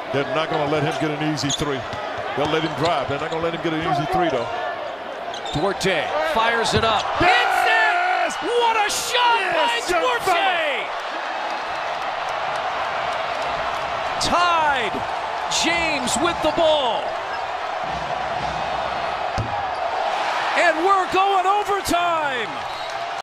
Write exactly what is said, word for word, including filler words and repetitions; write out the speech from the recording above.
They're not going to let him get an easy three. They'll let him drive. They're not going to let him get an easy three, though. Duarte fires it up. Hits it! What a shot Yes, by Duarte! Tied. James with the ball. And we're going overtime.